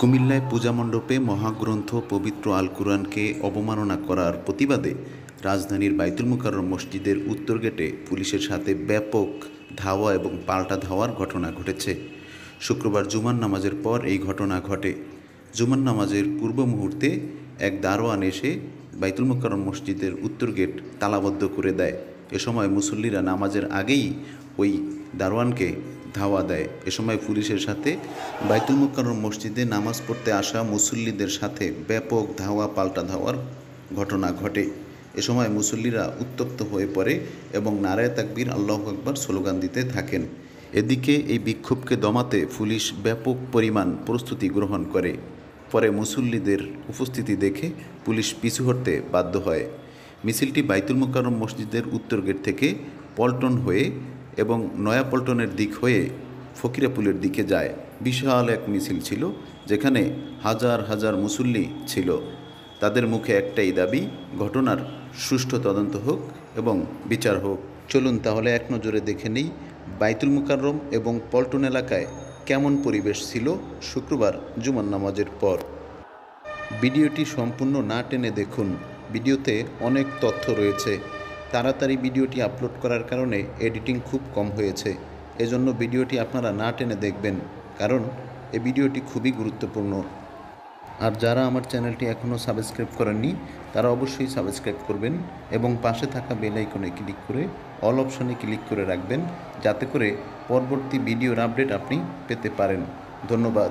কুমিল্লায় পূজা মণ্ডপে মহাগ্রন্থ পবিত্র আল কুরআনকে অবমাননা করার প্রতিবাদে রাজধানীর বাইতুল মুকাররম মসজিদের উত্তর গেটে পুলিশের সাথে ব্যাপক ধাওয়া এবং পাল্টা ধাওয়ার ঘটনা ঘটেছে। শুক্রবার জুমার নামাজের পর এই ঘটনা ঘটে। জুমার নামাজের পূর্ব মুহূর্তে এক দারোয়ান এসে বাইতুল মুকাররম মসজিদের উত্তর গেট তালাবদ্ধ করে দেয়। এ সময় মুসল্লিরা নামাজের আগেই ওই দারোয়ানকে ধাওয়া দেয়। এ সময় পুলিশের সাথে বাইতুল মুকাররম মসজিদে নামাজ পড়তে আসা মুসল্লিদের সাথে ব্যাপক ধাওয়া পাল্টা ধাওয়ার ঘটনা ঘটে। এ সময় মুসল্লিরা উত্তপ্ত হয়ে পড়ে এবং নারায়ে তাকবীর আল্লাহু আকবার স্লোগান দিতে থাকেন। এদিকে এই বিক্ষোভকে দমাতে পুলিশ ব্যাপক পরিমাণ প্রস্তুতি গ্রহণ করে। পরে মুসল্লিদের উপস্থিতি দেখে পুলিশ পিছু হটতে বাধ্য হয়। মিছিলটি বাইতুল মুকাররম মসজিদের উত্তর গেট থেকে পল্টন হয়ে এবং নয়াপল্টনের দিক হয়ে ফকিরাপুলের দিকে যায়। বিশাল এক মিছিল ছিল, যেখানে হাজার হাজার মুসল্লি ছিল। তাদের মুখে একটাই দাবি, ঘটনার সুষ্ঠু তদন্ত হোক এবং বিচার হোক। চলুন তাহলে এক নজরে দেখে নেই বাইতুল মুকাররম এবং পল্টন এলাকায় কেমন পরিবেশ ছিল শুক্রবার জুমার নামাজের পর। ভিডিওটি সম্পূর্ণ না টেনে দেখুন, ভিডিওতে অনেক তথ্য রয়েছে। তাড়াতাড়ি ভিডিওটি আপলোড করার কারণে এডিটিং খুব কম হয়েছে। এজন্য ভিডিওটি আপনারা না টেনে দেখবেন, কারণ এই ভিডিওটি খুবই গুরুত্বপূর্ণ। আর যারা আমার চ্যানেলটি এখনও সাবস্ক্রাইব করেননি তারা অবশ্যই সাবস্ক্রাইব করবেন এবং পাশে থাকা বেল আইকনে ক্লিক করে অল অপশনে ক্লিক করে রাখবেন, যাতে করে পরবর্তী ভিডিওর আপডেট আপনি পেতে পারেন। ধন্যবাদ।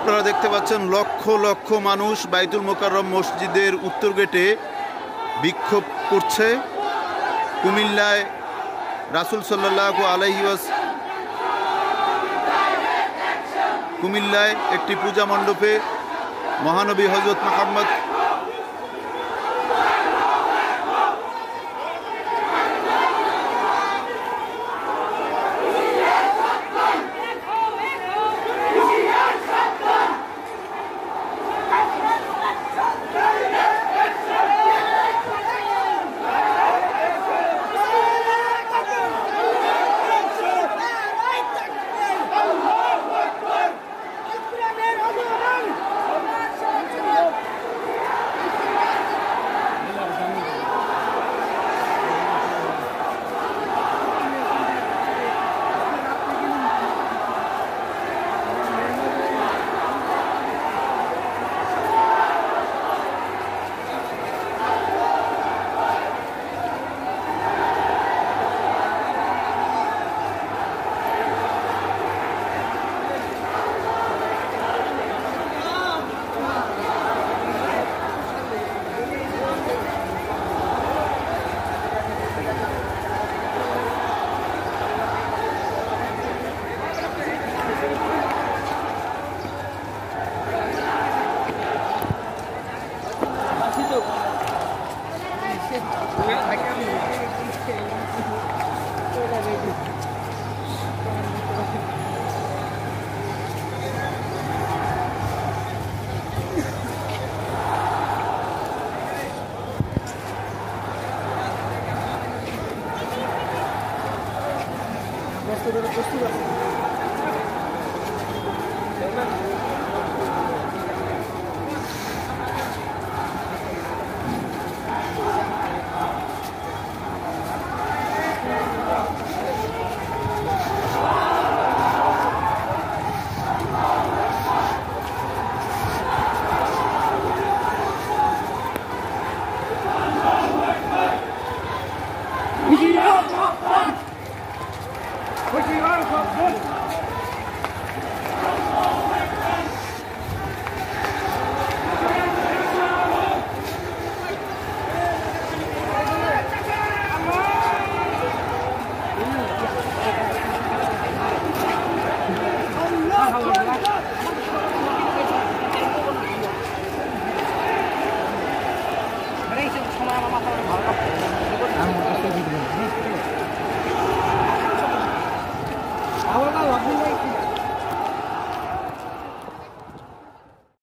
আপনারা দেখতে পাচ্ছেন লক্ষ লক্ষ মানুষ বাইতুল মোকাররম মসজিদের উত্তর গেটে বিক্ষোভ করছে। কুমিল্লায় রাসূল সাল্লাল্লাহু আলাইহি কুমিল্লায় একটি পূজা মণ্ডপে মহানবী হযরত মুহাম্মদ প্রস্তুত